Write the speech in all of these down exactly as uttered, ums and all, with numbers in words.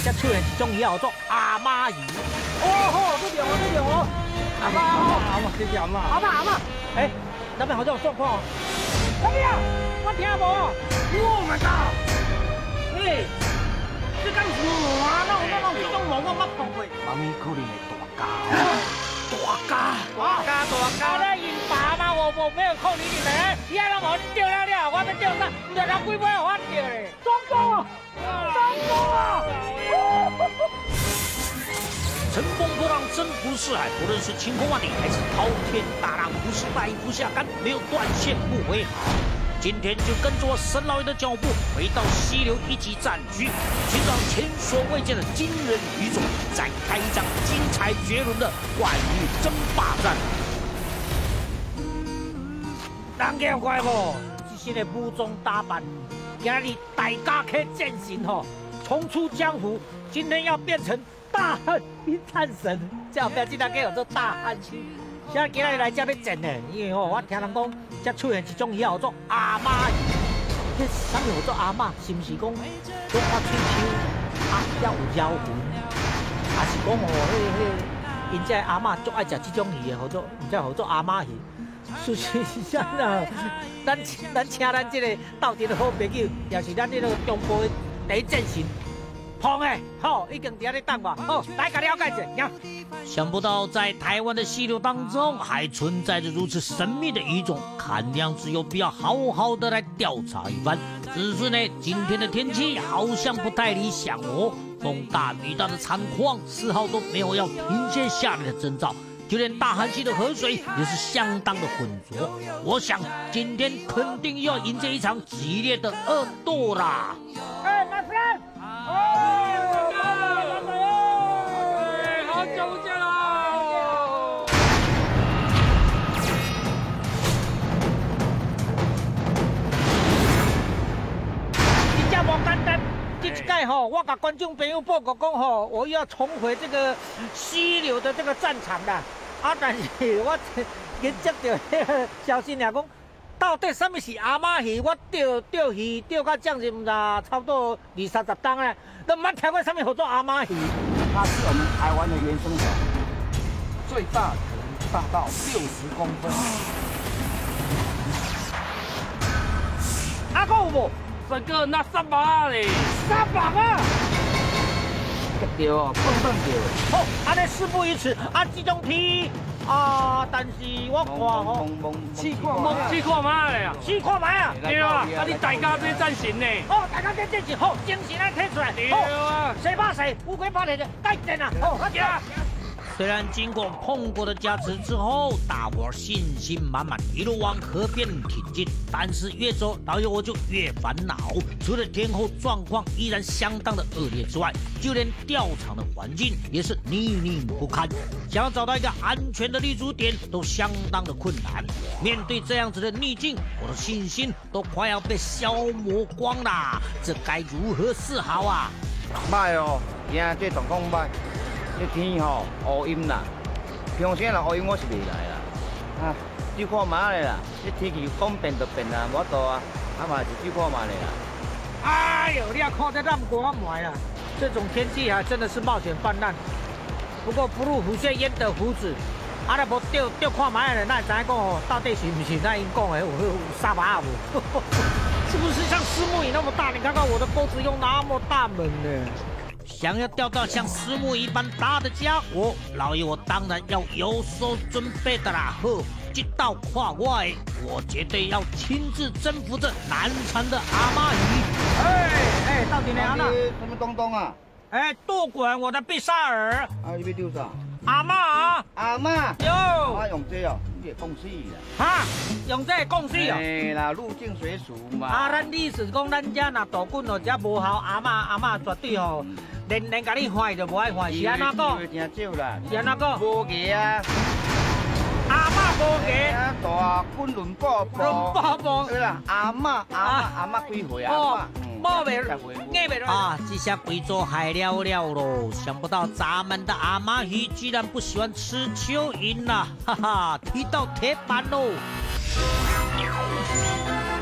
才出现一种鱼叫做阿妈鱼。哦吼，这条哦，这条哦，阿妈阿妈，这条阿妈阿妈阿妈，哎，那边好像有状况哦。什么呀？我听无。Oh my god！ 嘿，这敢是毛啊？那那那这种毛我捌碰过。妈咪可能会大家。大家，大家，大家咧，因爸妈我我没有扣你你们，伊阿老毛钓了了，我要钓啥？唔知他几杯我钓嘞。成功啊！成功啊！ 乘风破浪，征服四海，不论是晴空万里还是滔天大浪，不是带不下竿，没有断线不为好。今天就跟着我沈老爷的脚步，回到溪流一级战区，寻找前所未见的惊人鱼种，展开一场精彩绝伦的万鱼争霸战。 人家怪无，这些的武装打扮，今日大家去践行吼，重出江湖。今天要变成大汉冰战神，这后边这两个叫做大汉星。现在今日来这要战的，因为吼，我听人讲，这出现一种鱼叫做阿妈鱼。这啥物叫做阿妈？是不是讲讲我喙手啊，要有妖魂？还是讲吼，迄迄因这阿妈最爱食这种鱼的，叫做唔知叫做阿妈鱼。事实上啊，咱咱请咱这个斗阵的好朋友，也是咱这个中部的第一战神。碰诶，好，已经伫遐咧等我，好，来甲了解一下。 想不到在台湾的溪流当中，还存在着如此神秘的鱼种，看样子有必要好好的来调查一番。只是呢，今天的天气好像不太理想哦，风大雨大的惨况丝毫都没有要停歇下来的征兆。就连大汉溪的河水也是相当的浑浊，我想今天肯定要迎接一场激烈的恶斗啦！ 哎，马生，哦，马生，马生，好久不见喽！真正无简单。这一届吼，我甲观众朋友报告讲吼，我又要重回这个溪流的这个战场啦。啊，但是我研接到迄个消息俩讲，到底什么是阿妈鱼？我钓钓鱼钓到将近啦，差不多二三十档咧，都唔捌听过什么叫做阿妈鱼。 它是我们台湾的原生种，最大可能大到六十公分。 啊，还有无？ 这个那三把嘞， 三把啊！ 对哦，碰碰到。 好，安尼事不宜迟，啊，这种鱼啊，但是我看吼， 试看，试看嘛嘞啊， 试看卖啊， 对啊，啊你大家变战神呢？ 哦，大家变战神，好，精神来提出来， 对啊， 谁怕谁，乌龟怕谁的，该战啊，好，快点。 虽然经过碰过的加持之后，大伙儿信心满满，一路往河边挺进，但是越走老友我就越烦恼。除了天候状况依然相当的恶劣之外，就连钓场的环境也是泥泞不堪，想要找到一个安全的立足点都相当的困难。面对这样子的逆境，我的信心都快要被消磨光啦，这该如何是好啊？ 歹哦，今这状况歹。这天吼乌阴啦，平时若乌阴我是袂来啦。啊，就看嘛咧啦，这天气讲变就变啦，无法度啊，啊嘛是就看嘛咧啦。 哎呦，你要看这浪光买啊！这种天气还真的是冒险泛滥。不过不入虎穴焉得虎子，啊，那无钓钓看买咧，那会知影讲哦，到底是不是那因讲的有有沙巴无？是不是像丝木鱼那么大？你看看我的钩子用那么大门呢。 想要钓到像丝木一般大的家伙，老爷我当然要有所准备的啦。呵，这道跨我的，我绝对要亲自征服这难缠的阿妈鱼。 哎哎，到底呢？阿那什么东东啊？ 哎，渡滚我的碧沙尔。 啊，你要钓啥？ 阿妈啊！ 阿妈。 哟。 我用这哦，你会讲死啦。 哈，用这讲死哦。 哎啦，入境随俗嘛。 啊，咱意思是讲，咱遮若渡滚哦，遮无效，阿妈阿妈绝对吼。连连甲你换就无爱换，是安怎讲？ 真少啦， 是安怎讲？ 无价啊！ 阿嬷无价， 大滚轮宝宝， 轮宝宝， 对啦，阿嬷阿嬷阿嬷几岁啊？ 哦，冇袂，硬袂啊！这下贵州海了了喽！想不到咱们的阿妈鱼居然不喜欢吃蚯蚓啦，哈哈，踢到铁板喽！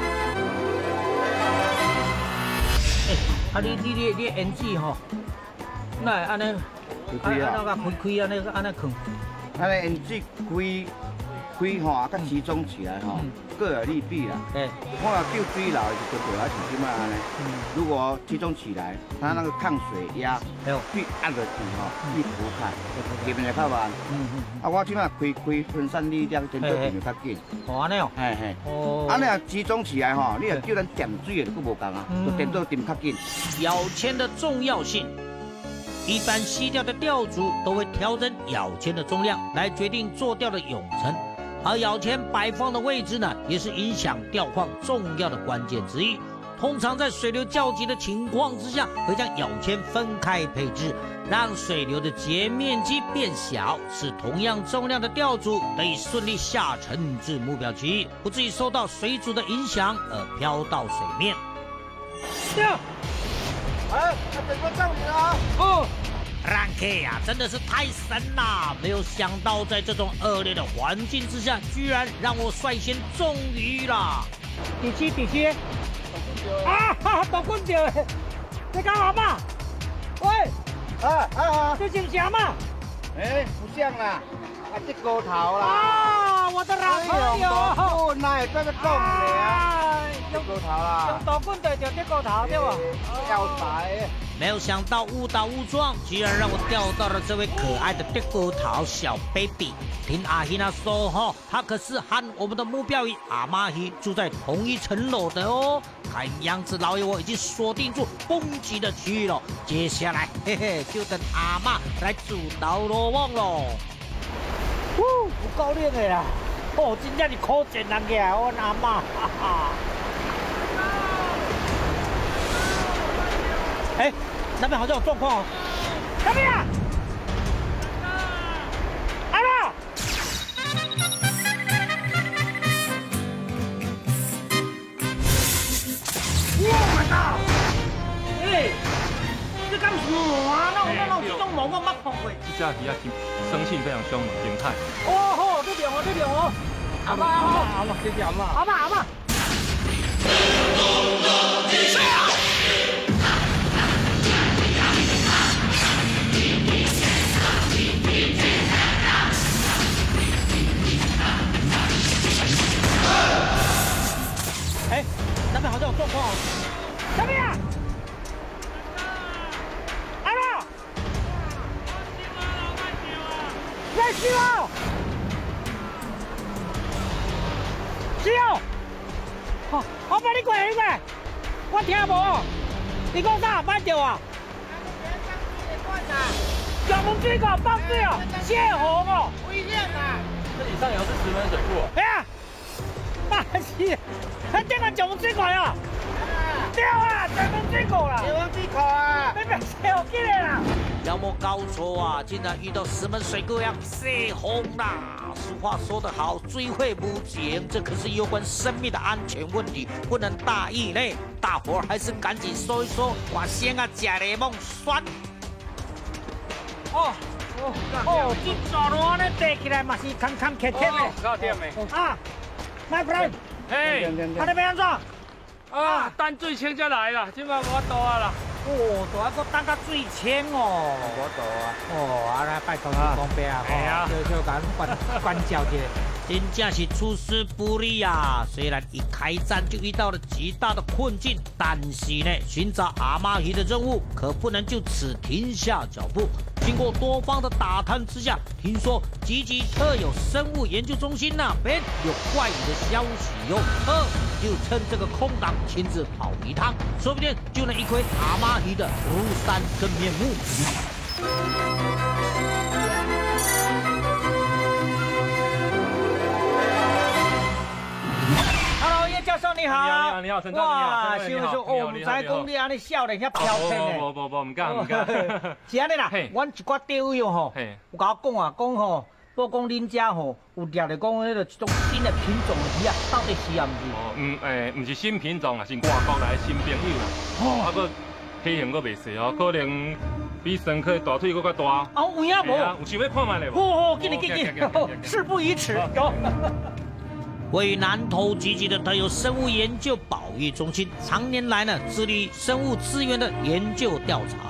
哎，啊你你你你演技吼， 那安尼， 开开啊， 安那个开开安尼安尼放。 安尼因这开开吼，啊，甲集中起来吼，各有利弊啦。 哎， 我要救水老就对了，像即摆安尼。如果集中起来，它那个抗水压， 哎呦， 去按落去吼，去涂开，入面就较慢。嗯嗯。啊，我即摆开开分散力量，电到电就较紧。 哦，安尼哦。 嘿嘿。 哦。 安尼啊，集中起来吼，你若叫咱点水的，佫无共啊，就电到电较紧。 舀签的重要性。一般锡钓的钓主都会调整舀签的重量来决定做钓的泳程，而舀签摆放的位置呢，也是影响钓况重要的关键之一。通常在水流较急的情况之下，会将舀签分开配置，让水流的截面积变小，使同样重量的钓主得以顺利下沉至目标区域，不至于受到水阻的影响而飘到水面。 钓。 哎，那等我上你了。 哦。 让 K 呀、啊，真的是太神啦！没有想到在这种恶劣的环境之下，居然让我率先中鱼啦！ 第七，第七。啊哈，大棍钓的，你干嘛嘛？喂， 啊啊啊！ 这是什么？ 哎，不像啦，啊，这高头啦。 啊，我的老朋友。 大棍哪会这个讲呢？用高头啦。 用大棍钓钓这高头对吧？ 钓财。 没有想到误打误撞，居然让我钓到了这位可爱的钓钩头小 baby。听阿希那说哈，他可是和我们的目标鱼阿妈鱼住在同一层楼的哦。看样子老爷我已经锁定住攻击的区域了，接下来嘿嘿就等阿妈来主导罗网喽。 呼，有够冷的啦！哦，真正是可怜人家我阿妈，哈哈。哎，那边好像有状况哦！那边啊！阿爸！我靠！哎，这敢是毛啊？那那那这种毛我捌碰过。 这只鱼啊，生性非常凶猛，形态。 哦吼，这边哦，这边哦。阿爸，阿爸，阿爸，谢谢阿妈。阿爸，阿爸。哎，那边好像有状况哦。那边啊！阿爸！来死了！是哦。好，我帮你过来，你过来。我听无。你讲啥？慢着啊！九门水管放水哦，泄洪哦，危险啊！ 这里上游是石门水库。 哎呀，妈是，他这个九门水管啊！对啊，九门水库啦！九门水库啊！你别笑起来啦！ 有没有搞错啊？竟然遇到石门水库要泄洪啦！俗话说得好，追会不减，这可是有关生命的安全问题，不能大意嘞！大伙儿还是赶紧说一说，我先啊假雷梦酸。 哦哦哦，这走路呢爬起来嘛是坎坎坷坷的。 搞掂没？ 啊 ，my friend， 嘿， 啊那边安怎？ 啊，等水清才来啦，即摆无法度啊啦。 哦，大还阁等到水清哦。 我度啊。 哦，啊来拜托你公伯啊， 哎呀， 就就甲管管教一下。 真正是出师不利呀！虽然一开战就遇到了极大的困境，但是呢，寻找阿妈鱼的任务可不能就此停下脚步。经过多方的打探之下，听说吉吉特有生物研究中心那边有怪异的消息哟。二就趁这个空档亲自跑一趟，说不定就能一窥阿妈鱼的庐山真面目。 教授你好， 你好，你好，你好，陈教授你好， 哇，是不是哦？唔知讲你安尼笑脸遐飘飘的。 不不不，唔敢唔敢。 是安尼啦，阮一寡钓友吼，有甲我讲啊，讲吼，不讲恁遮吼有掠着讲迄个一种新的品种的鱼啊，到底是啊唔是？ 哦，唔诶，唔是新品种啊，是外国来的新朋友啦。哦，啊个体型佫袂细哦，可能比神科大腿佫较大。 哦，有影无？ 有想要看卖咧无？ 好好，紧嚟紧紧，事不宜迟，走。 位于南投集集的特有生物研究保育中心，常年来呢致力生物资源的研究调查。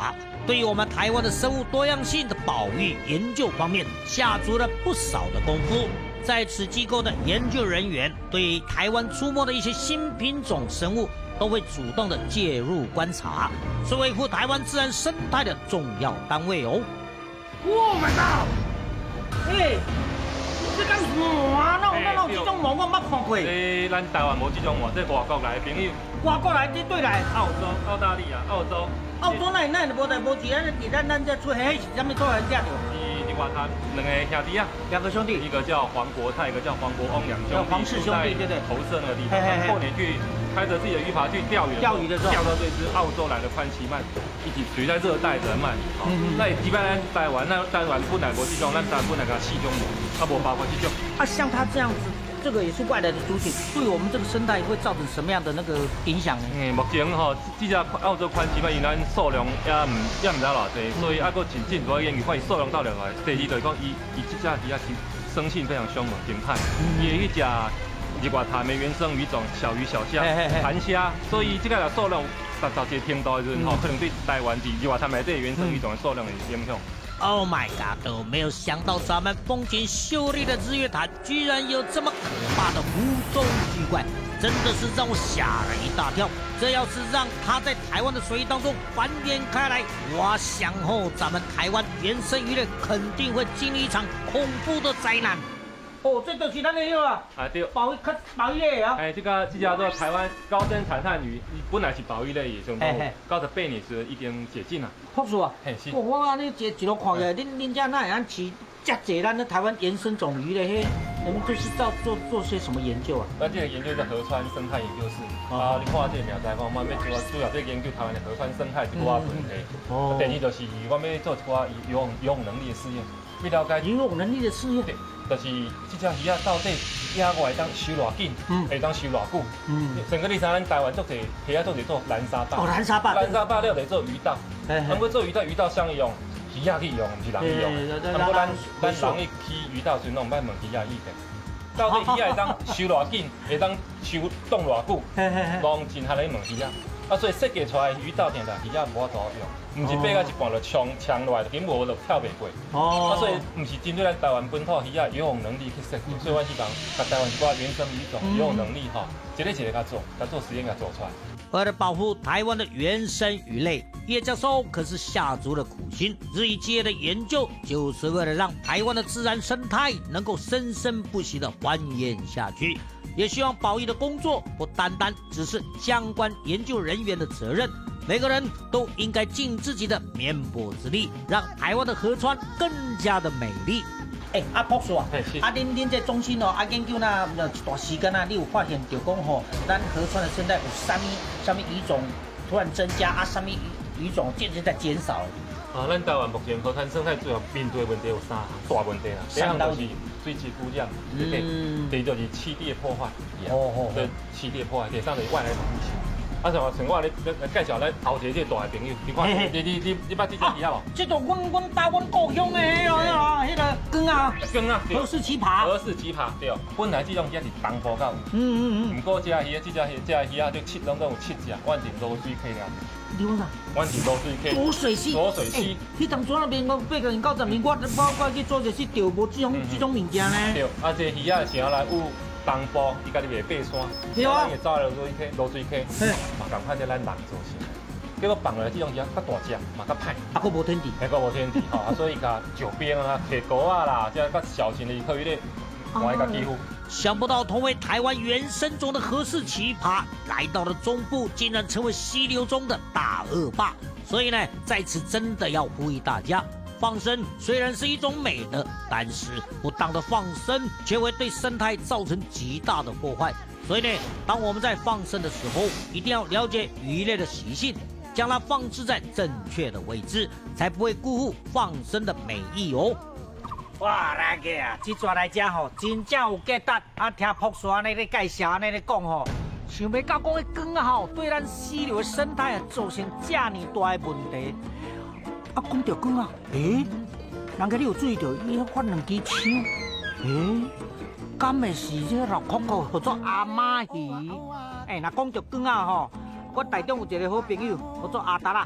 对于我们台湾的生物多样性的保育研究方面下足了不少的功夫。在此机构的研究人员对于台湾出没的一些新品种生物，都会主动的介入观察，是维护台湾自然生态的重要单位哦。 我们呐，哎，这敢换哪有哪有这种毛我捌看过？ 诶，咱台湾无这种换，这外国来的朋友， 外国来这对来， 澳洲、澳大利亚、澳洲。 澳洲那那无代无志，咱伫咱咱这出迄是啥物做人家着？ 伊伫外滩两个兄弟啊， 两个兄弟， 一个叫黄国泰，一个叫黄国翁，两兄弟。 黄氏兄弟对对。 投射那个地方，过年去开着自己的鱼筏去钓鱼， 钓鱼的时候钓到这只澳洲来的宽鳍鳗，一起属于在热带的鳗。嗯那一般咱台湾那台湾本来无这种，咱台湾本来个四种无，啊无包括这种。 啊，像他这样子。这个也是外来的族群，对我们这个生态会造成什么样的那个影响呢？ 嗯，目前吼，这只澳洲宽鳍鳗，因咱数量也唔也唔知偌济，所以啊，搁真正主要研究看伊数量到底来。第二就是讲，伊伊这只鱼啊，生性非常凶猛惊骇，伊会去食日外潭的原生鱼种小鱼小虾、潭虾，所以这个数量达到一个程度的时候，可能对台湾伫日外潭内底原生鱼种的数量有影响。 Oh my god！ 都没有想到咱们风景秀丽的日月潭，居然有这么可怕的湖中巨怪，真的是让我吓了一大跳。这要是让它在台湾的水域当中繁衍开来，我想后咱们台湾原生鱼类肯定会经历一场恐怖的灾难。 哦，这就是咱的迄啊， 啊对， 保育较保育类啊。 哎，这个这叫做台湾高山产炭鱼，本来是保育类野生动物，九十八年时已经解禁了。 博士啊， 嘿是。 我我安尼一一路看起来，恁恁家那会安饲遮济咱的台湾原生种鱼的迄，你们这是做做做些什么研究啊？ 咱这个研究叫河川生态研究室。啊，你看这个名材，我们要主要主要在研究台湾的河川生态一寡问题。哦。第二就是我们要做一寡游泳游泳能力的试验，要了解游泳能力的试验。 就是这只鱼啊，到底野外当游偌紧，会当游偌久？嗯，上个你知咱台湾做者鱼啊做者做蓝沙坝。 哦，蓝沙坝。 蓝沙坝了得做鱼道，如果做鱼道，鱼道谁用？鱼啊去用，唔是人去用。如果咱咱人去起鱼道时，拢唔爱问鱼啊意见。到底鱼啊会当游偌紧，会当游动偌久？拢真下来问鱼啊。啊，所以设计出来鱼道定定鱼啊无法度用，唔是爬到一半就冲冲落来，根本就跳袂过。哦。啊，所以唔是针对咱台湾本土鱼啊游泳能力去设计，所以我是讲，把台湾一寡原生鱼种游泳能力哈，一个一个甲做，甲做实验甲做出来。 为了保护台湾的原生鱼类，叶教授可是下足了苦心，日以继夜的研究，就是为了让台湾的自然生态能够生生不息的繁衍下去。也希望保育的工作不单单只是相关研究人员的责任，每个人都应该尽自己的绵薄之力，让台湾的河川更加的美丽。 哎，阿博士啊，啊，恁恁这中心哦，啊研究那一段时间啊，你有发现到讲吼，咱河川的生态有啥物啥物鱼种突然增加啊，啥物鱼种渐渐在减少？ 啊，咱台湾目前河川生态主要面对的问题有三大问题啦，第一项就是水质污染，第第二就是栖地破坏，哦哦，对，栖地破坏，第三就是外来入侵。啊，像像我咧咧介绍咱头一个这大的朋友，你看，你你你你捌这只鱼啊无？ 这种阮阮打阮故乡的迄个迄个羹啊， 羹啊， 何氏奇葩， 何氏奇葩对，本来这种鱼是东坡较有，嗯嗯嗯，不过这只鱼，这只鱼，这只鱼啊，就七拢总有七只，阮是罗水溪了。 你讲啥？ 阮是罗水溪。 浊水溪。 浊水溪。 迄当初那边我八个人九十年，我我我去浊水溪钓无这种这种物件呢。 对，啊，这鱼啊是来有。东部，伊家己袂爬山， 对啊， 伊走落水溪，落水溪，嘛共款在咱人做成。结果放落来这种鱼较大只，嘛较歹， 啊，佫无天敌， 还佫无天敌吼，啊，所以甲石边啊、溪沟啊啦，这较小型的鱼可以咧，换一个几乎。 想不到同为台湾原生种的何氏奇葩，来到了中部，竟然成为溪流中的大恶霸。所以呢，在此真的要呼吁大家。放生虽然是一种美德，但是不当的放生却会对生态造成极大的破坏。所以呢，当我们在放生的时候，一定要了解鱼类的习性，将它放置在正确的位置，才不会辜负放生的美意哦。 哇，来个啊，这抓来吃吼，真正有价值。啊，听博士安尼咧介绍，安尼咧讲吼，想袂到讲迄羹啊吼，对咱溪流的生态啊造成这么大的问题。啊，讲到讲啊，诶，人家你有注意到，伊迄发两支枪，诶，敢会是这老壳壳叫做阿妈鱼？诶，若讲到讲啊吼，我台中有一个好朋友叫做阿达啦，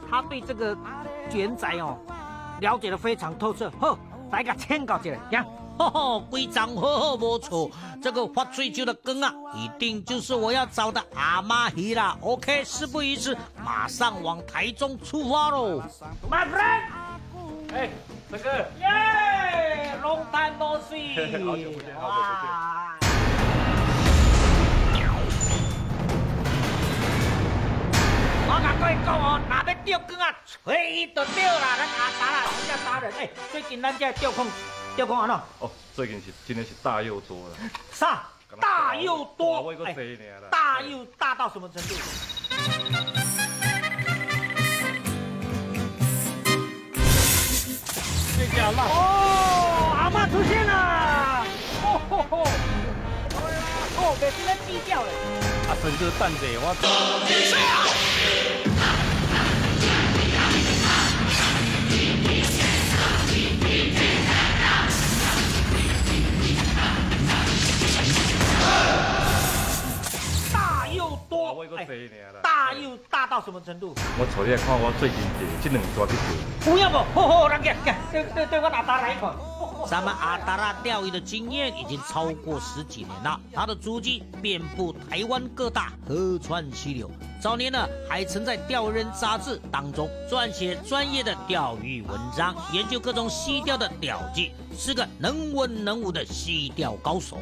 他对这个卷仔哦了解的非常透彻。好，来个签稿起来，呀。 吼吼，规张好好不错，这个发水酒的羹啊，一定就是我要找的阿妈鱼啦。OK， 事不宜迟，马上往台中出发喽 ！My friend， 哎，这个， 耶 ，Long time no see， 好久不见，好久不见。 我甲各位讲哦，若要钓竿啊，随意就钓啦，咱阿达啦，真正达人。哎，最近咱这钓控。 钓控安怎？ 哦，最近是真的是大又多了。 啥？大又多？ 哎， 大又大到什么程度？这个阿妈哦，阿妈出现了！哦吼吼！哦，别是在低调嘞。 阿婶这蛋仔我。 大又大到什么程度？ 我坐你来看我最近钓这两抓去钓。 不要不，好好，咱给给对对对，我阿达来一款。 咱们阿达拉钓鱼的经验已经超过十几年了，他的足迹遍布台湾各大河川溪流。早年呢，还曾在《钓人》杂志当中撰写专业的钓鱼文章，研究各种溪钓的钓技，是个能文能武的溪钓高手。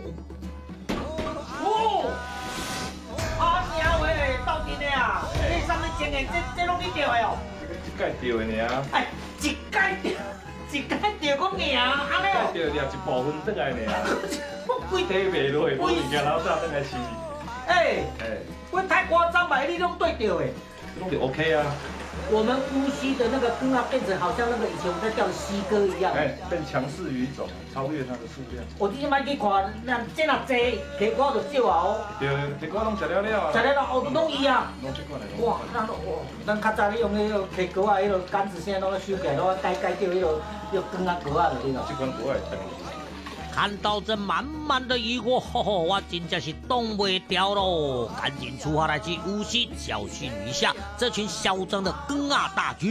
哦。 啊娘喂，到底呢啊？你上面前眼这这拢你钓的哦？ 一届钓的呢。 哎，一届钓，一届钓个名，安尼哦。 一届钓一部分倒来呢。 我规底卖落去，我物件老早倒来饲。 哎哎，我太夸张吧？你拢对钓的。 拢就 OK 啊。 我们乌溪的那个羹啊，变成好像那个以前我们在钓的溪哥一样。 哎，变强势鱼种，超越它的数量。 我之前买去看，那这若济，结果就少啊哦。 对，结果拢食了了啊。 食了了，哦，都拢伊啊。 拢这款的。 哇，那哇，咱较早咧用迄个溪膏啊，迄个杆子，现在拢咧收起来，拢改改钓迄个迄个羹啊膏啊，就对了。 这款国外等。 看到这满满的渔获，吼吼，我真正是冻袂掉喽！赶紧出发来去乌溪教训一下这群嚣张的羹啊大军。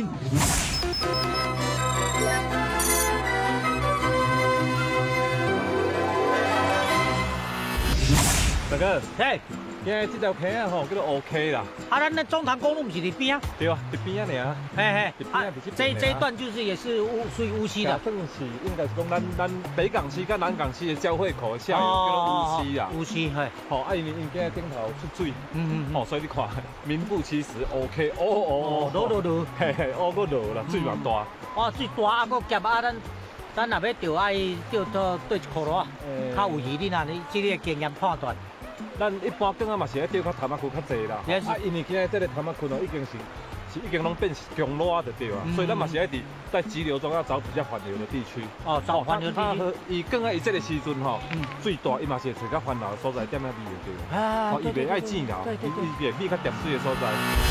大哥， 嘿， 今日这条溪啊吼，叫做 OK 啦。 啊，咱那中潭公路不是伫边啊？ 对啊，伫边啊尔。 嘿嘿， 啊， 这这一段就是也是乌属于乌溪的。 算是应该是讲咱咱北港溪跟南港溪的交汇口的下游叫做乌溪啊。 乌溪，嘿。 好，啊因为因今日顶头出水， 嗯嗯， 好，所以你看名副其实 OK， 哦哦， 落落落， 嘿嘿，哦个落啦，水偌大。 哦，水大啊，个夹啊，咱咱若要钓爱钓到对一箍罗，较有鱼，你若你这个经验判断。 咱一般更啊嘛是爱钓较潭仔区较济啦，啊，因为今日这个潭仔区哦已经是是已经拢变强落的对啊，所以咱嘛是爱伫在急流中要找比较缓流的地区。哦， 找缓流地区。 伊更啊伊这个时阵吼，最大伊嘛是会找较缓流的所在点仔味的对。啊，哦，伊袂爱静流，伊伊袂比较点水的所在。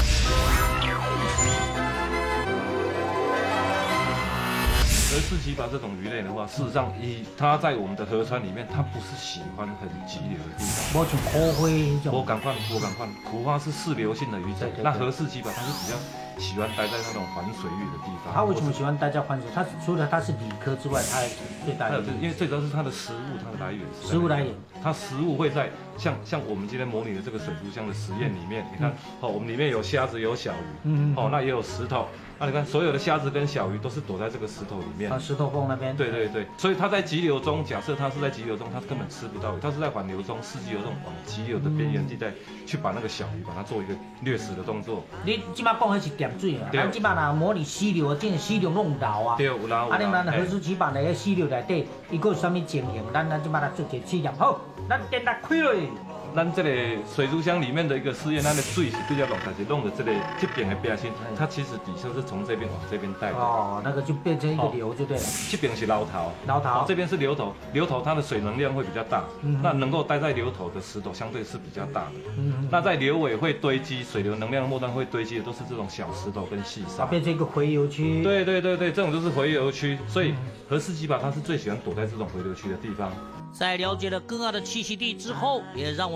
而四鳍鲃这种鱼类的话，事实上，以它在我们的河川里面，它不是喜欢很急流的地方。 我像苦花那种。 我赶快，我赶快，苦花是适流性的鱼种，那河四鳍鲃它是比较喜欢待在那种环水域的地方。 它为什么喜欢待在环水？它除了它是理科之外，它最大的因为最主要是它的食物，它的来源。 食物来源， 它食物会在像像我们今天模拟的这个水族箱的实验里面，你看，哦，我们里面有虾子，有小鱼，嗯，哦，那也有石头。 那、啊、你看，所有的虾子跟小鱼都是躲在这个石头里面。 啊，石头缝那边。 对对对，所以它在急流中，假设它是在急流中，它根本吃不到鱼，它是在缓流中、四季流中往急流的边缘地带、嗯、去把那个小鱼把它做一个掠食的动作。 你即摆讲的是点水啊，咱即摆若模拟溪流，这个溪流弄有流啊。 对，有流。啊， 你咱河四鳍鲃的溪流内底，伊个有啥物情形？咱咱即摆来做一个试验。好，咱电力开落。 咱这个水族箱里面的一个试验，咱的水是比较弄，但是弄的这个这边的边心，它其实底下是从这边往这边带的。 哦，那个就变成一个流就对了。 这边是捞头， 捞头， 这边是流头，流头它的水能量会比较大，嗯、那能够待在流头的石头相对是比较大的。嗯、那在流尾会堆积，水流能量的末端会堆积的都是这种小石头跟细沙。 变成一个回游区。 对对对对，这种就是回游区，所以河四鳍鲃它是最喜欢躲在这种回流区的地方。 在了解了羹啊的栖息地之后，也让我的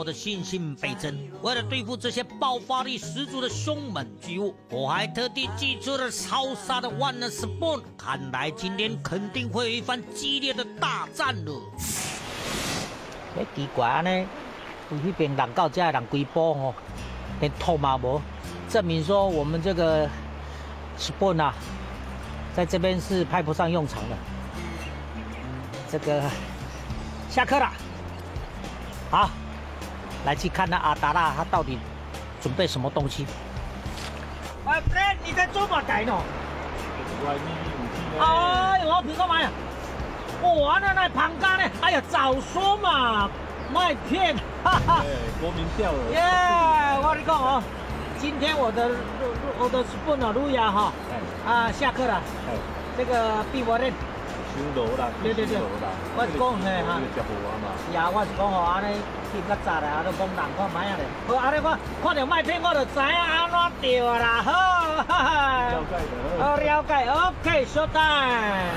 的信心倍增。为了对付这些爆发力十足的凶猛巨物，我还特地寄出了超杀的 One Spoon。看来今天肯定会有一番激烈的大战了。 哎，奇怪呢，有那边人到这的人规波哦，连头嘛无，证明说我们这个 Spoon 啊，在这边是派不上用场的。这个下课了，好，来去看那阿达拉他到底准备什么东西。哎，哥，你在做嘛台呢？ 外秘密武器呢？ 哎呦，我皮干嘛呀？哇，那那庞嘎呢？哎呀，早说嘛，麦片，哈哈。 对，国民钓饵。 耶，我跟你讲哦，今天我的我的 spoon 啊，路亚哈，啊下课了，这个比我练。 收罗啦， 对对对，我是讲嘿哈， 食好啊嘛。 是啊，我是讲吼，安尼翕较早咧，啊，都讲人看卖啊咧。好，安尼我看到麦片，我就知影安怎钓啊啦。好，哈哈。 了解的。 好，了解。OK，show time。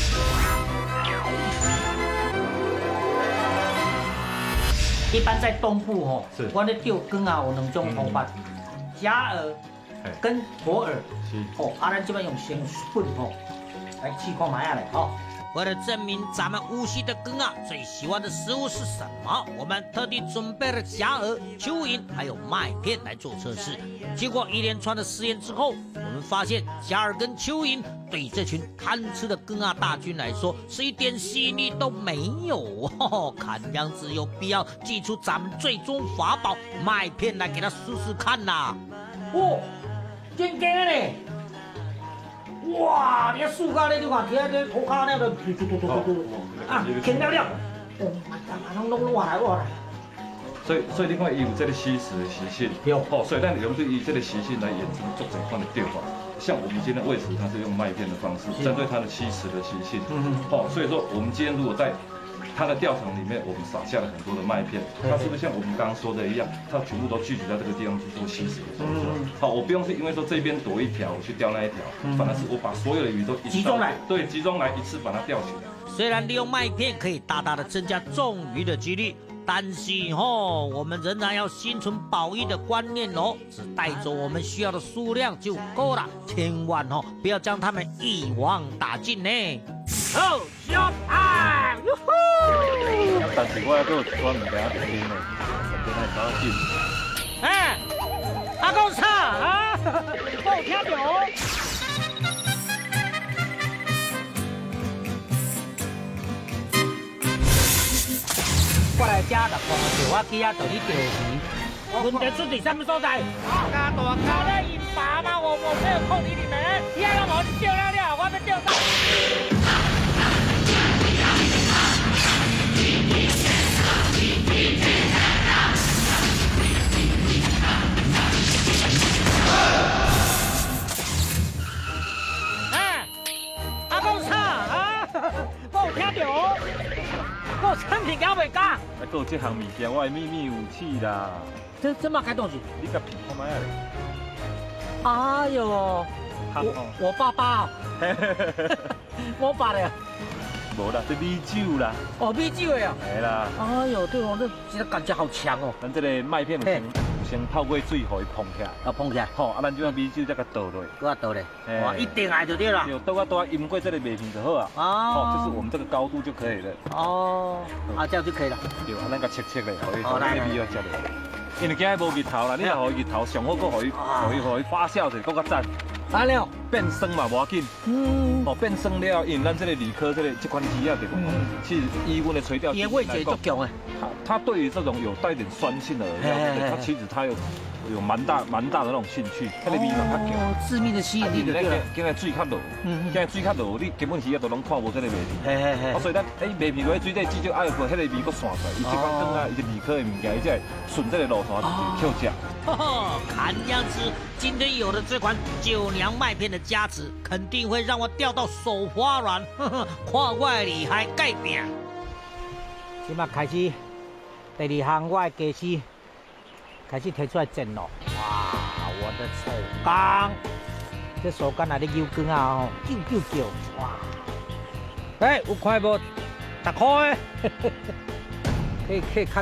一般在东部吼， 是， 我咧钓竿啊有两种方法，假饵跟活饵。 是。 哦，啊，咱这边用先 spoon 吼。来试看卖啊嘞，好。 为了证明咱们无锡的羹啊最喜欢的食物是什么，我们特地准备了虾饵、蚯蚓还有麦片来做测试。经过一连串的实验之后，我们发现虾饵跟蚯蚓对这群贪吃的羹啊大军来说是一点吸引力都没有哦。看样子有必要祭出咱们最终法宝麦片来给他试试看呐。 哦，真惊嘞！哇！你树干咧，你看，睇下这涂骹咧，就嘟嘟嘟嘟嘟嘟，啊，轻了了，哦，拢拢落来落来。 所以，所以你看，伊有这个吸食的习性， 有， 哦，所以咱用对伊这个习性来衍生做这款的钓法。像我们今天喂食，它是用麦片的方式，针对它的吸食的习性，嗯嗯，哦，所以说我们今天如果在它的钓场里面，我们撒下了很多的麦片，它是不是像我们刚刚说的一样，它全部都聚集在这个地方去做吸食的动作？好，我不用是因为说这边躲一条，我去钓那一条，反而是我把所有的鱼都集中来， 对，集中来一次把它钓起来。 虽然利用麦片可以大大的增加中鱼的几率，但是吼，我们仍然要心存保育的观念哦，只带走我们需要的数量就够了，千万哦不要将它们一网打尽呢。 好，小派，哟呼！ 但是我还有一款物件要提醒的，真系搞紧。 哎，阿公啥啊？我有听到哦。我来遮就看到我去遐到你钓鱼，问题出伫什么所在？加大卡咧引拔嘛，我我没有扣你你们，其他我去钓了了，我要钓到。哎，阿公啥啊？我有听到哦。我产品搞袂假， 还有这项物件，我的秘密武器啦。 这这嘛该东西？ 你甲皮看卖啊？ 哎呦，我我爸爸，我爸的。 无啦，这米酒啦。 哦，米酒的啊。 系啦。 哎呦，对哦，这这个感觉好强哦。 咱这个麦片有先先泡过水，互伊膨起来。 啊，膨起来。 好，啊，咱这个米酒再甲倒落。 搁倒咧。哇，一定爱就对了。 就倒啊倒啊，淹过这个麦片就好啊。哦。哦，就是我们这个高度就可以了。 哦。啊，这样就可以了。 对，啊，咱甲切切咧，互伊互伊米要食咧。因为今日无日头啦，你若互伊日头上好，搁互伊互伊互伊发酵者，搁较赞。 来了， 变酸嘛，无要紧。嗯。哦，变酸了，因为咱这个铝科这个这款机啊，对不？其实低温的垂钓机味觉足强诶。 它它对于这种有带点酸性的饵料，它其实它有有蛮大蛮大的那种兴趣。它的味嘛较强。 哦，致命的吸引力就对了。 今日水较落，今日水较落，你根本鱼啊都拢看无这个味片。 嘿嘿嘿。 啊，所以咱诶味片落去水底至少爱过，迄个味搁散出来。伊这款汤啊，伊是铝科的物件，伊才会顺这个路线去跳食。 看样子今天有了这款九娘麦片的加持，肯定会让我钓到手发软。呵呵，看我的厉害改变。 即马开始第二项，我的技师开始提出来战咯。哇，我的手竿，这手竿内底游竿啊吼，叫叫叫，哇！哎，有看无？十块的，可以可以看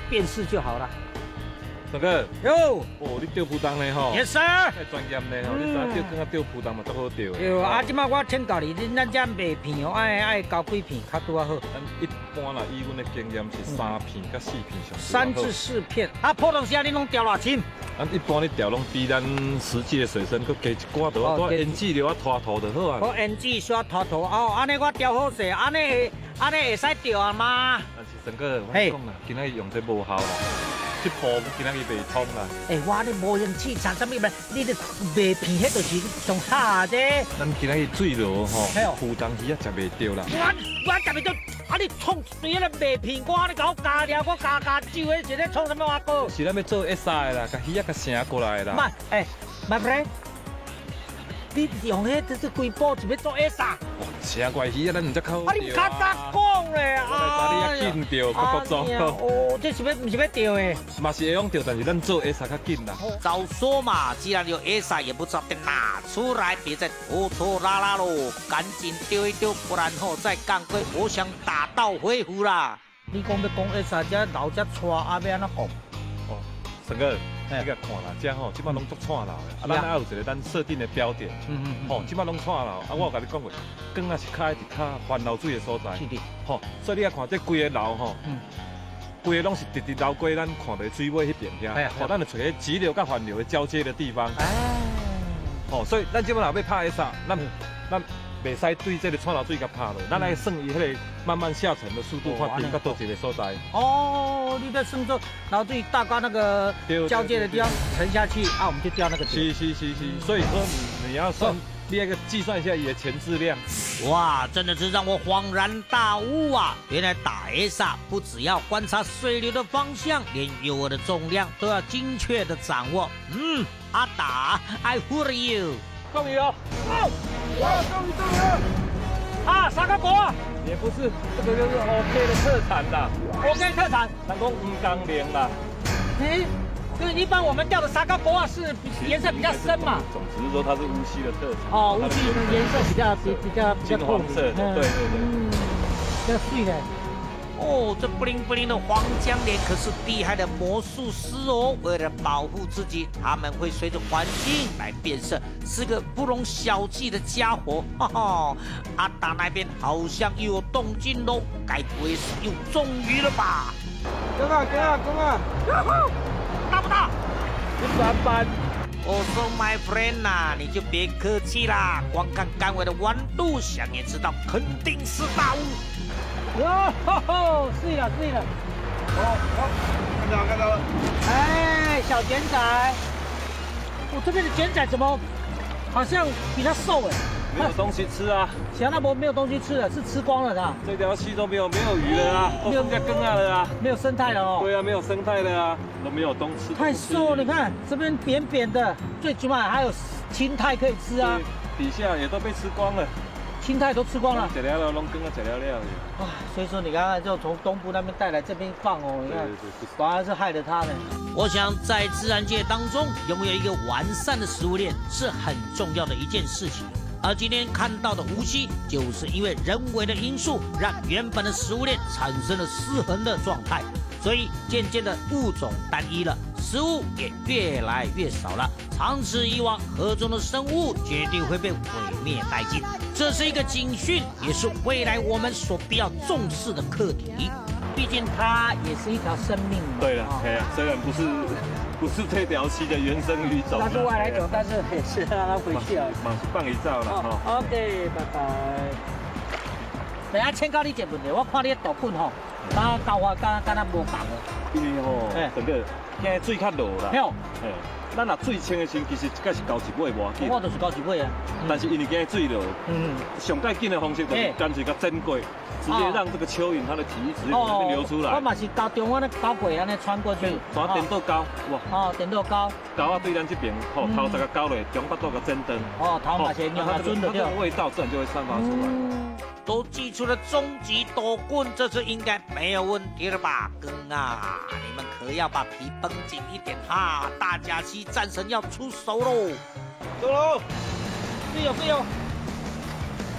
辨识就好了。 大哥， 哟， 哦，你钓浮动呢吼？ Yes sir。 太专业呢吼，你知影钓竿啊钓浮动嘛足好钓的。 对啊，即摆我请教你，恁咱遮卖片哦，爱爱交几片较拄啊好？ 咱一般啦，以阮的经验是三片到四片上。 三至四片。啊，普通时啊，你拢钓偌深？ 咱一般你钓拢比咱实际的水深佫加一寡多，我胭脂了啊拖头就好啊。 我胭脂刷拖头哦，安尼我钓好势，安尼会安尼会使钓啊吗？ 但是陈哥，我讲啦，今仔日用这无效啦。 这铺今仔日袂通啦！ 哎，我你无用气场，什么物？你咧卖片，迄就是上下啫。 咱今仔日水路吼，浮动鱼啊食袂着啦。 我我食袂着，啊你创对迄个卖片，我你搞加料，我加加酒，迄是咧创什么话哥？ 是咱要做一赛啦，甲鱼啊甲成过来啦。 妈，哎，my friend， 你用迄这这规波是要做 S 啊？ 成怪鱼啊，咱唔只靠。 啊你较早讲咧啊！ 我来你啊紧钓，各各种。 哦，这是要唔是要钓的？ 嘛是会用钓，但是咱做 S 较紧啦。 早说嘛，既然有 S 也不早点拿出来，别再拖拖拉拉喽，赶紧丢一丢，不然后再赶快我想打道回府啦。 你讲要讲 S 这老只错啊，要安怎讲？ 哦，陈哥。 你甲看啦，这吼，即摆拢做串流的，啊，咱还有一个咱设定的标点，嗯嗯，吼，即摆拢串流，啊，我有甲你讲过，光啊是开伫较烦流水的所在，是的，吼，所以你啊看这规个流吼，嗯，规个拢是直直流过咱看到水尾迄边遐，吼，咱就找个急流甲缓流的交接的地方，哎，吼，所以咱即摆若要拍一啥，咱咱。 袂使对这个串流水甲拍落，咱来算伊迄个慢慢下沉的速度，看平到倒一个所在。 哦，你在算说流水大概那个交界的地方沉下去，啊，我们就钓那个。 是是是是，所以说你你要算，你那个计算一下你的前质量。 哇，真的是让我恍然大悟啊！原来打 S 啊，不只要观察水流的方向，连诱饵的重量都要精确的掌握。嗯，阿达 ，I hear you。 终于哦！ 哦，哇，终于终于了！啊，沙卡国啊！ 也不是，这个就是 OK 的特产啦。 OK 特产， 人讲鱼缸鲢啦。 哎，就是一般我们钓的沙卡国啊，是颜色比较深嘛。 总只是说它是无锡的特产。 哦，无锡的颜色比较比比较比较金黄色的，对对对。 嗯，比较碎的。 哦，这不灵不灵的黄江鲢可是厉害的魔术师哦！为了保护自己，他们会随着环境来变色，是个不容小觑的家伙。哈哈，阿达那边好像又有动静喽，该不会是又中鱼了吧？ 公啊公啊公啊！ 大不大？ 一般般。 我说 my friend 呐、啊，你就别客气啦，光看竿尾的弯度，想也知道肯定是大物。 哟吼吼，碎了碎了！ 哦哦，看到看到了！ 哎，小卷仔，我这边的卷仔怎么好像比它瘦哎？ 没有东西吃啊！ 其他波没有东西吃了，是吃光了的。 这条溪都没有没有鱼了啊，都剩下羹啊了啊， 没有生态了哦。 对啊，没有生态了啊，都没有东西。 太瘦了，你看这边扁扁的，最起码还有青苔可以吃啊。 底下也都被吃光了。 青苔都吃光了， 吃了了，拢羹啊吃了了。 啊，所以说你刚刚就从东部那边带来这边放哦，你看，反而是害了他呢。 我想在自然界当中，拥有一个完善的食物链是很重要的一件事情。而今天看到的无锡，就是因为人为的因素，让原本的食物链产生了失衡的状态，所以渐渐的物种单一了，食物也越来越少了。长此以往，河中的生物绝对会被毁灭殆尽。这是一个警讯，也是未来我们所必要重视的课题。 毕竟它也是一条生命嘛。 对了，哎呀，虽然不是不是这条溪的原生鱼种， 它是外来种，但是也是让它回去啊。 马上放一照了哈。 OK， 拜拜。等下请教你一个问题，我看你的图片吼，甲教法甲甲咱无同的。 因为吼，整个现在水较落啦。 有。 哎，咱若水清的时，其实该是交一尾无要紧。 我就是交一尾啊。 但是因为现在水落，嗯，上介紧的方式就是干脆甲蒸过，直接让这个蚯蚓它的体液直接从那边流出来。 我嘛是交中央的交过安尼穿过去。 从电刀交，哇。 哦，电刀交。 交啊对咱这边，吼头十个交落，中巴刀个蒸灯。 哦，头嘛是用啊准的对。 它这个味道自然就会散发出来。 都记出了终极夺棍，这次应该没有问题了吧？哥啊，你们可要把皮绷紧一点哈！大甲溪战神要出手喽！ 走喽！ 队友队友，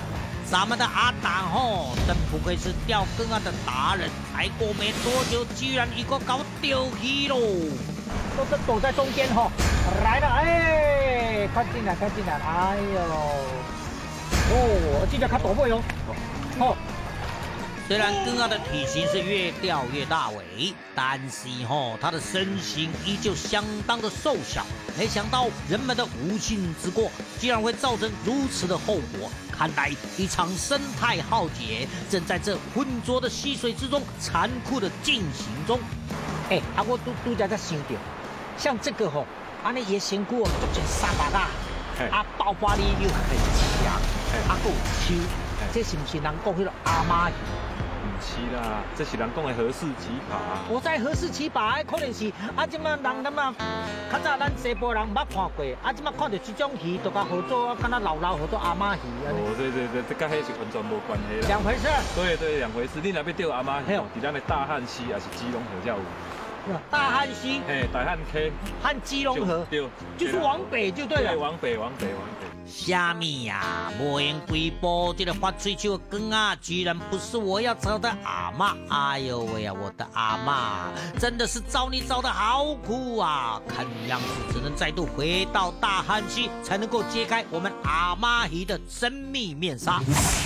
咱们的阿达吼，真不愧是钓竿啊的达人，才过没多久，居然一个搞丢鱼喽！ 都是躲在中间哈，来了，哎，快进来，快进来，哎呦，哦，记得他躲过哟，哦。 虽然根阿的体型是越钓越大尾，但是吼，他的身形依旧相当的瘦小。没想到人们的无心之过，竟然会造成如此的后果。看来一场生态浩劫正在这浑浊的溪水之中残酷的进行中。 哎，啊，我都都在在想到，像这个吼，安尼野生菇哦，就三把大，啊，爆发力又很强，啊，够秋，这是不是人讲迄个阿妈鱼？ 是啦，这是人讲的和氏奇葩。 我在和氏奇葩，可能是啊，即马人咱嘛，较早咱西部人毋捌看过，啊，即马看到这种鱼，就甲合作，敢若老老合作阿妈鱼安尼。 哦，对对对，这跟迄是完全无关系啦。 两回事。对对，两回事。你若要钓阿妈鱼，伫咱的大汉溪还是基隆河才有。 大汉溪。 嘿，大汉溪。 和基隆河。对。就是往北就对了。 对，往北，往北，往北。 虾米呀？无缘鬼波，这个发吹球的梗啊，居然不是我要找的阿嬷！哎呦喂呀，我的阿嬷，真的是找你找的好苦啊！看样子只能再度回到大汉溪，才能够揭开我们阿嬷鱼的神秘面纱。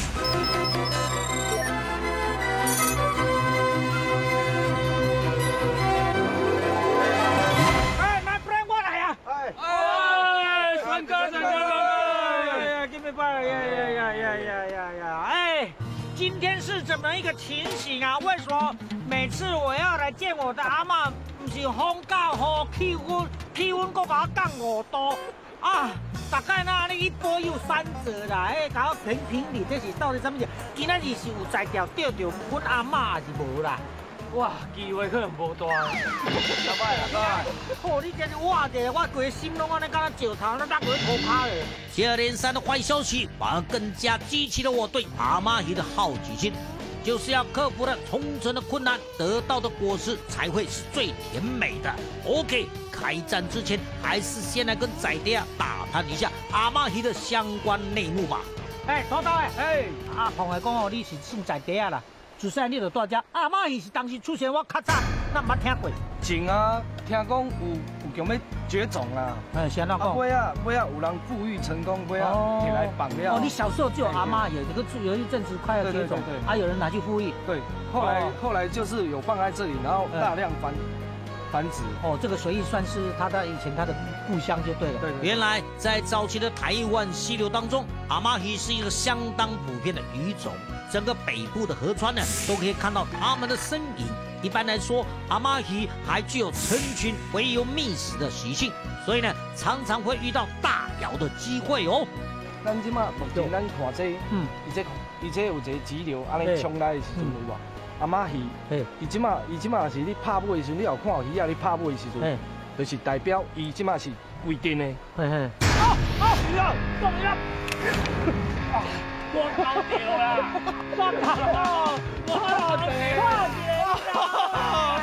哎，那不然我来呀！哎哎，三哥，三哥。 呀呀呀呀呀呀呀！哎，今天是怎么一个情形啊？为什么每次我要来见我的阿嬷，不是风到雨气温，气温搁把我降五度啊？大概那你一波又三折啦！哎，搞我评评理，这是到底什么事？今仔日是有才钓钓到阮阿嬷，还是无啦？ 哇，机会可能无大。老板，老板，哦，你这是哇的，我规个心拢安尼，敢若石头，那打过涂骹嘞。 接二连三的坏消息，反而更加激起了我对阿嬷鱼的好奇心。就是要克服了重重的困难，得到的果实才会是最甜美的。OK， 开战之前，还是先来跟仔爹啊打探一下阿嬷鱼的相关内幕吧。 哎，土豆哎，哎，阿鹏来讲哦，你是算仔爹啊啦。 就算你就大只，阿嬷鱼是当时出现我较早，咱捌听过。 前啊，听讲有有强要绝种啊。 嗯，先那讲。 尾啊尾啊，有人富裕成功，尾啊摕来绑了。 哦，你小时候就有阿嬷鱼，这个有一阵子快要绝种，啊，有人拿去富裕。 对，后来后来就是有放在这里，然后大量繁繁殖。 哦，这个水域算是他的以前他的故乡就对了。对。 原来在早期的台湾溪流当中，阿嬷鱼是一个相当普遍的鱼种。 整个北部的河川呢，都可以看到它们的身影。一般来说，阿嬷鱼还具有成群围游觅食的习性，所以呢，常常会遇到大摇的机会哦。 咱即马目前咱看这，嗯，伊这伊这有一个支流，安尼冲来的时阵有无？阿嬷鱼，伊即马伊即马是你拍尾的时阵，你有看到鱼啊？你拍尾的时阵，就是代表伊即马是规定的。 嘿嘿。啊啊！鱼啊！中了！我搞掉了！我搞了！我搞掉了！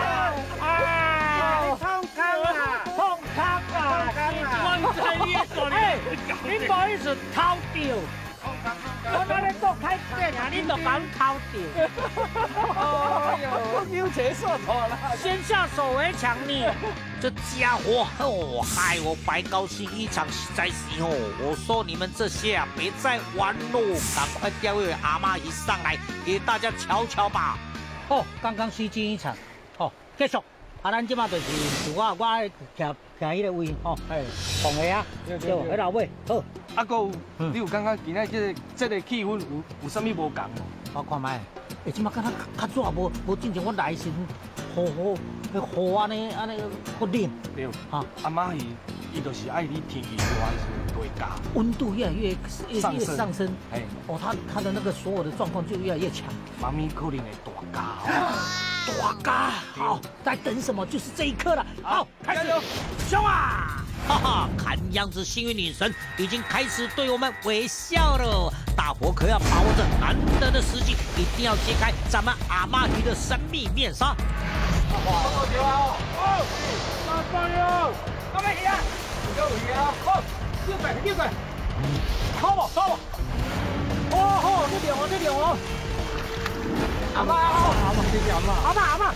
啊！冲康啊！冲康啊！我这一手哎，你不好意思偷掉。我那里做开店啊，你都敢偷掉？ 哎呦，有钱说错了， 先下手为强你。 这家伙哦，害我白高兴一场，实在是哦！我说你们这些啊，别再玩喽，赶快钓一尾阿嬷鱼上来，给大家瞧瞧吧。 哦，刚刚虚惊一场，哦，继续。啊，咱即马就是自我我徛徛迄个位吼，哎，放下啊，对，喺老尾好。 啊，个你有感觉今仔这这个气氛有有啥物无共无？ 我看卖，哎，即马敢若较早无无进前我来时，雨雨迄雨安尼安尼好冷。 对，哈，阿嬷伊伊就是爱你天气热的时候会加， 温度越来越越上升上升， 哎， 哦，它它的那个所有的状况就越来越强。 妈咪可能会大加。 大家好，在等什么？就是这一刻了。好，开始，冲啊！ 哈哈，看样子幸运女神已经开始对我们微笑了。大伙可要把握这难得的时机，一定要揭开咱们阿嬷鱼的神秘面纱。 哇，好屌啊！哦，阿爸哟，阿妹呀，有鱼啊！好，六百六百，好不好不？哦吼！ 好。阿妈，阿妈，谢谢阿妈。阿妈，阿妈。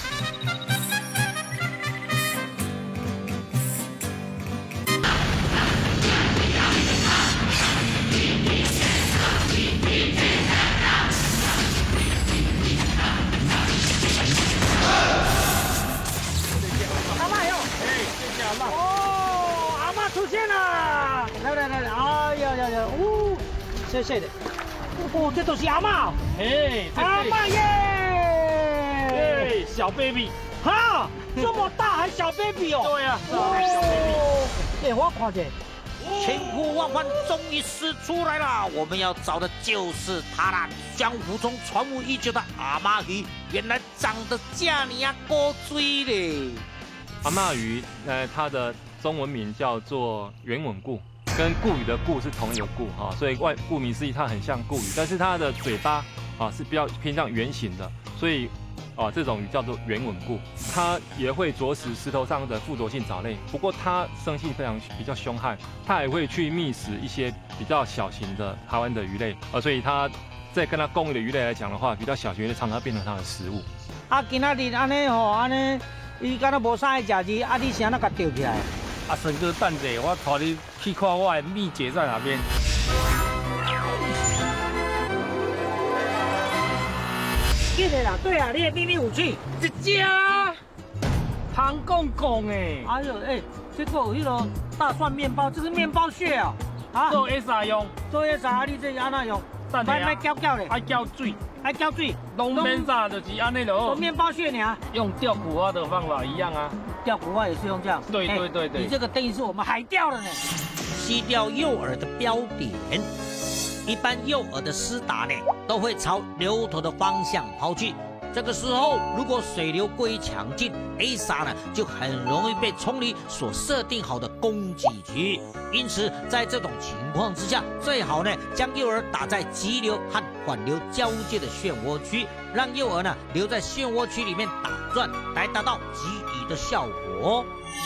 阿妈哟，哎，谢谢阿妈。哦，阿妈出现了！来来来来，哎呀呀呀，哦，谢谢的。哦，这都是阿妈。 哎， 阿妈耶！ 哎，小 baby， 哈，这么大还小 baby 哦？ 对呀， 哦，哎，我看见。 千呼万唤终于是出来了，我们要找的就是它啦！江湖中传闻已久的阿妈鱼，原来长得这样高追嘞！ 阿嬷鱼，呃，它的中文名叫做圆吻鲈，跟鲈鱼的鲈是同一个鲈哈，所以外顾名思义，它很像鲈鱼，但是它的嘴巴啊是比较偏向圆形的，所以啊这种鱼叫做圆吻鲈。它也会啄食石头上的附着性藻类，不过它生性非常比较凶悍，它也会去觅食一些比较小型的台湾的鱼类啊，所以它在跟它共鱼的鱼类来讲的话，比较小型的常常变成它的食物。 啊，今仔日安尼吼，安尼。伊敢若无啥会食字，啊！你啥那甲钓起来？ 啊，神哥等者，我带你去看我的秘诀在哪边。 记得啦，对啊，你的秘密武器， 一只糖公公诶。 哎呦，哎，这个有迄个大蒜面包，这是面包屑啊！啊， 做会啥用？ 做会啥？你这安那用？ 等下， 卖搅搅咧， 爱搅水， 爱搅水， 拢免啥，就是安尼咯。 面包屑尔， 用钓古蛙的方法一样啊。 钓古蛙也是用这样。 对对对对。 你这个等于是我们海钓了呢。 吸钓诱饵的标点，一般诱饵的施打呢，都会朝流头的方向抛去。这个时候，如果水流过于强劲 ，A 鲨呢就很容易被冲离所设定好的攻击区。因此，在这种情况之下，最好呢将诱饵打在急流和缓流交界的漩涡区，让诱饵呢留在漩涡区里面打转，来达到击鱼的效果。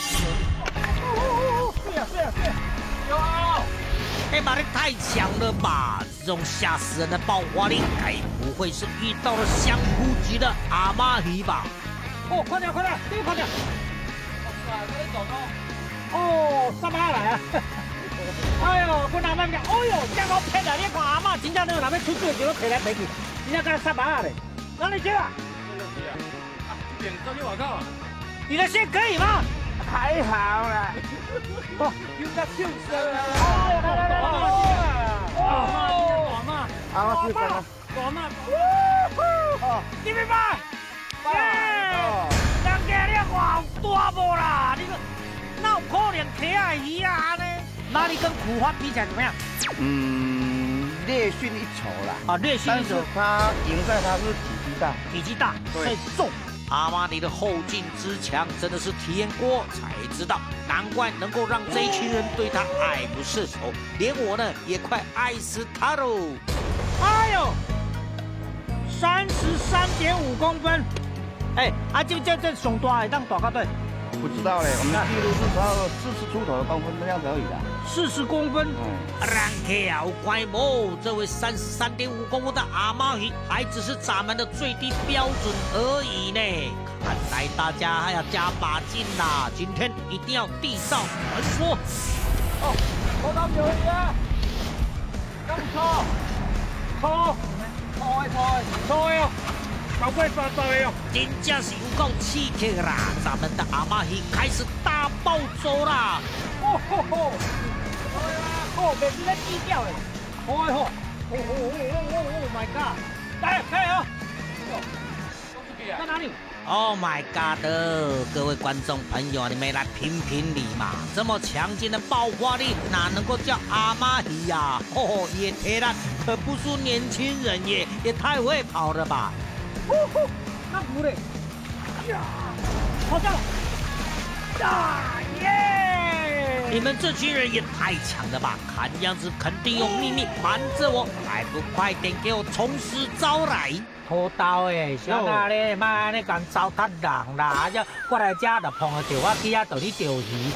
是啊是啊是啊，有。 哎妈，你太强了吧！这种吓死人的爆发力，该不会是遇到了香菇级的阿妈鱼吧？ 哦，快点快点，这个快点！哇塞，快点走走！哦，三妈来啊！哎呦，我阿妈讲，哎呦，这个骗啊！你看阿妈真正那个那边出水就要赔来赔去，真正跟三妈嘞，哪里去啊？ 啊，点到你外口啊！ 你的线可以吗？ 太好了！ 哦，用到秀色了！哎，来来来来！哦，阿妈， 阿妈秀色了！ 阿妈，哦，你明白？哎，人家你话大无啦？你个哪有可能客啊鱼啊呢？那你跟苦花比起来怎么样？ 嗯，略逊一筹啦。 啊，略逊一筹。 但是它赢在它是体积大， 体积大，所以重。 阿玛尼的后劲之强，真的是体验过才知道，难怪能够让这一群人对他爱不释手，连我呢也快爱死他喽！ 哎呦，三十三点五公分，哎，啊，这这这上大的当大到对？ 不知道嘞，我们记录是到四十出头的公分这样子而已啦。 四十公分， 人客啊，有怪无？这位三十三点五公分的阿妈鱼，还只是咱们的最低标准而已呢。看来大家还要加把劲啦！今天一定要缔造传说。 哦，我到有鱼啊！咁錯，錯，錯錯錯哟！搞鬼杀杀的哟！ 真正是有够刺激啦！咱们的阿妈鱼开始大暴走啦！ 哦吼吼！哎呀，哦，袂是咧低调的，好哎吼！哦哦哦哦哦 ，My God！来，加油！在哪里 ？Oh my God！各位观众朋友，你们来评评理嘛！这么强劲的爆发力，哪能够叫阿妈鱼呀？哦，也铁了，可不输年轻人耶，也太会跑了吧！ 呼呼，那不嘞！呀，跑掉了！呀耶！ 你们这群人也太强了吧！看样子肯定有秘密瞒着我，还不快点给我从实招来！ 好刀诶，小哪咧，莫安尼讲糟蹋人啦！啊，过来遮就碰到我机啊，到你钓鱼。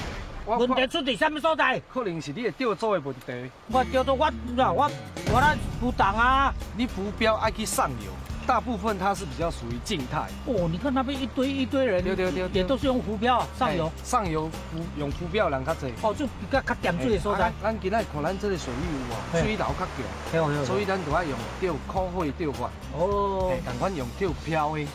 问题出伫什么所在？ 可能是你的钓组的问题。 我钓到我我我咱浮动啊， 你浮标爱去上游。 大部分它是比较属于静态哦，你看那边一堆一堆人， 对对对， 也都是用浮标上游， 上游浮用浮标人较济。 哦，就比较较点水的所在。 咱今仔看咱这个水域有啊，水流较强，所以咱就要用钓口货钓法。哦，同款用钓漂的。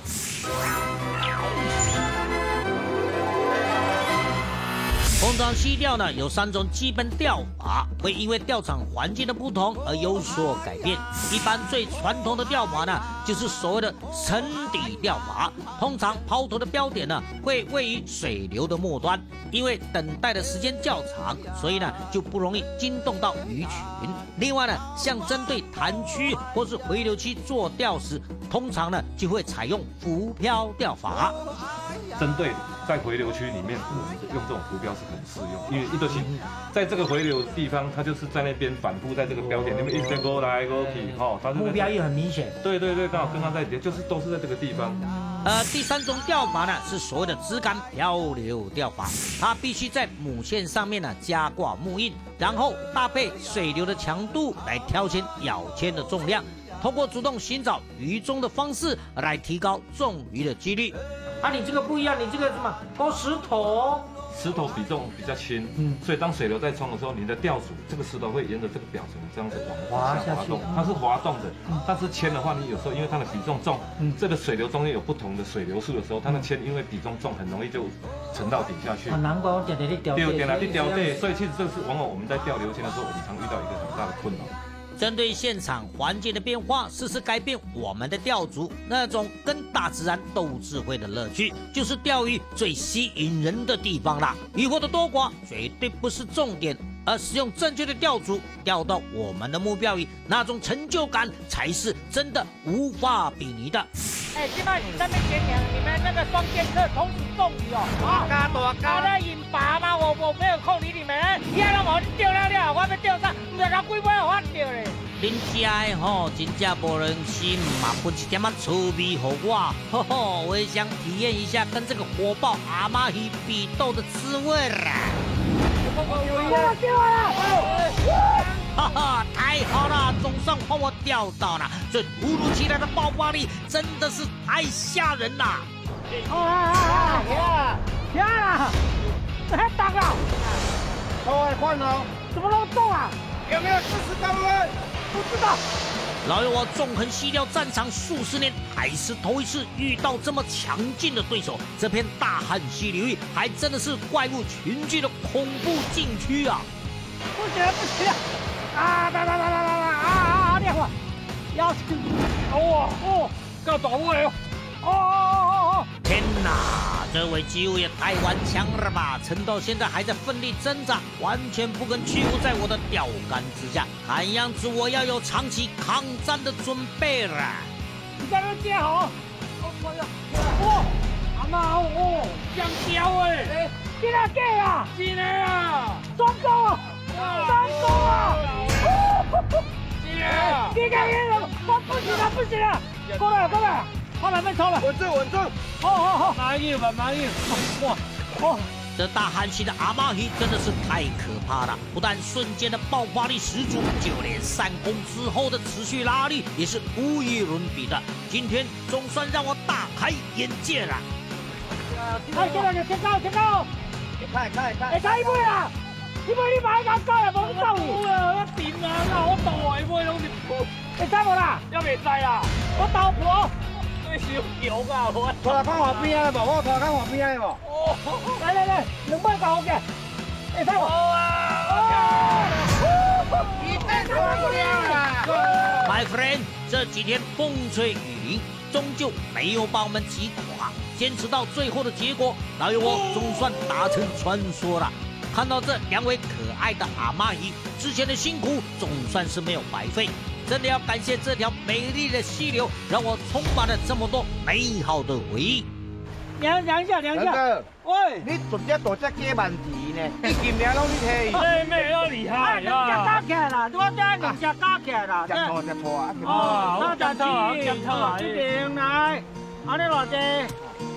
通常溪钓呢有三种基本钓法，会因为钓场环境的不同而有所改变。一般最传统的钓法呢，就是所谓的沉底钓法。通常抛投的标点呢会位于水流的末端，因为等待的时间较长，所以呢就不容易惊动到鱼群。另外呢，像针对潭区或是回流区做钓时，通常呢就会采用浮漂钓法。 针对在回流区里面，我们用这种浮标是很适用，因为一都是在这个回流地方，它就是在那边反复在这个标点那边一直在勾来勾去，哈，它目标也很明显。 对对对，刚好跟它在就是都是在这个地方。 呃，第三种钓法呢是所谓的枝竿漂流钓法，它必须在母线上面呢加挂木印，然后搭配水流的强度来挑选咬签的重量，通过主动寻找鱼踪的方式来提高中鱼的几率。 啊，你这个不一样，你这个什么勾石头？ 石头比重比较轻，嗯，所以当水流在冲的时候，你的钓组这个石头会沿着这个表层这样子往滑下去， 它是滑动的。嗯、但是铅的话，你有时候因为它的比重重，嗯，这个水流中间有不同的水流数的时候，它的铅因为比重重，很容易就沉到底下去。 啊，难怪我点点你钓。 对，点来去钓对，所以其实这是往往我们在钓流铅的时候，我们常遇到一个很大的困扰。 针对现场环境的变化，试试改变我们的钓组，那种跟大自然斗智慧的乐趣，就是钓鱼最吸引人的地方啦。渔获的多寡绝对不是重点，而使用正确的钓组钓到我们的目标鱼，那种成就感才是真的无法比拟的。 哎，现在你在那边讲你们那个双剑客同时中鱼哦，啊，大大大，我在引拔吗？我我没有空理你们，现在让我钓了了，我要钓上，唔知拿几尾我钓嘞。 恁家的吼，真正无人心嘛，分一点仔趣味给我，吼吼，我也想体验一下跟这个火爆阿妈鱼比斗的滋味啦。 我钓了！ 哈哈，太好了，总算帮我钓到了！这突如其来的爆发力真的是太吓人啦！ 啊啊啊！呀呀！太大了！ 我来看哦， 怎么那么重啊？ 有没有试试看呢？ 不知道。 老友，我纵横溪钓战场数十年，还是头一次遇到这么强劲的对手。这片大汉溪流域还真的是怪物群聚的恐怖禁区啊！ 不行不行！啊！来来来来来来啊啊！烈火，要死！哦哦，够大位哦！哦哦哦！ 天哪，这位基友也太顽强了吧！撑到现在还在奋力挣扎，完全不肯屈服在我的钓竿之下。看样子我要有长期抗战的准备了。 你在那接好。哦，阿妈哦，香蕉哎！真的假啊？真的啊！专攻啊！专攻啊！真的啊！你看你了，我不行了，不行了！过来过来，往那边冲了！ 稳住稳住！ 好好好， 慢一点吧，慢一点。 哇哦！ 这大汉溪的阿妈鱼真的是太可怕了，不但瞬间的爆发力十足，就连上攻之后的持续拉力也是无与伦比的。今天总算让我大开眼界了。 哎，现在就天高天高！ 开开开！ 哎，差一倍啦！一倍你买咁高又冇收你。 啊，我點啊？我大妹攏是負， 你知無啦？ 一未制啦！ 我豆婆。 你小強啊！我拖嚟講河邊啊，無我拖嚟講河邊啊，無。 哦，嚟嚟嚟，兩蚊夠好嘅。你睇我。好啊！已經過了。 My friend， 這幾天風吹雨淋，終究沒有把我們擊垮，堅持到最後的結果，老友我總算達成傳說了。看到這兩位可愛的阿媽魚，之前的辛苦總算是沒有白費。真的要感謝這條美麗的溪流，讓我充滿了這麼多美好的回憶。 量量一下，量一下。喂， 你做只大只雞萬字呢？你件名攏你睇。 哎，咩要厲害啊！加起來啦，我這兩隻加起來啦。 只錯只錯啊！ 哦，好只錯，只錯，一定來。安尼偌濟？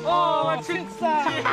哦，我亲生。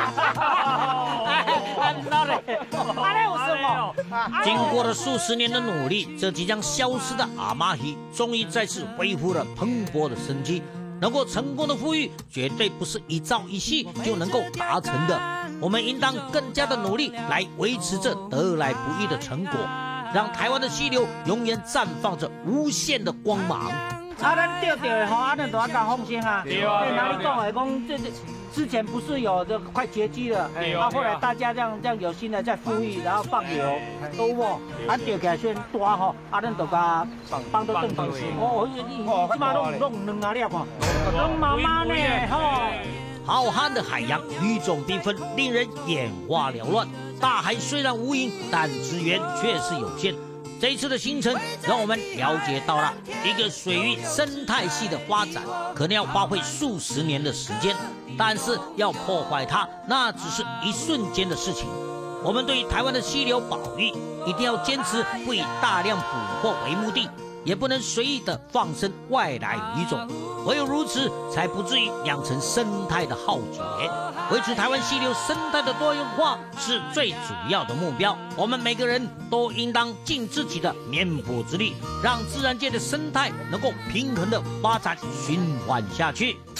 I'm sorry， 阿亮有什么？ 经过了数十年的努力，这即将消失的阿玛希终于再次恢复了蓬勃的生机。能够成功的富裕，绝对不是一朝一夕就能够达成的。我们应当更加的努力来维持这得来不易的成果，让台湾的溪流永远绽放着无限的光芒。 啊，咱钓钓的吼，啊，咱都要讲放心啊。 对啊。 哪里讲的讲这这之前不是有这快绝迹了，啊，后来大家这样这样有心的在富裕，然后放流，都无，啊钓起来虽然大吼，啊，咱都甲放到凳头。哦，你起码拢拢两啊粒看，拢妈妈呢吼。 浩瀚的海洋鱼种缤纷，令人眼花缭乱。大海虽然无垠，但资源却是有限。这一次的行程让我们了解到了一个水域生态系的发展，可能要花费数十年的时间，但是要破坏它，那只是一瞬间的事情。我们对于台湾的溪流保育，一定要坚持不以大量捕获为目的，也不能随意的放生外来鱼种，唯有如此，才不至于养成生态的浩劫。维持台湾溪流生态的多元化是最主要的目标。我们每个人都应当尽自己的绵薄之力，让自然界的生态能够平衡的发展循环下去。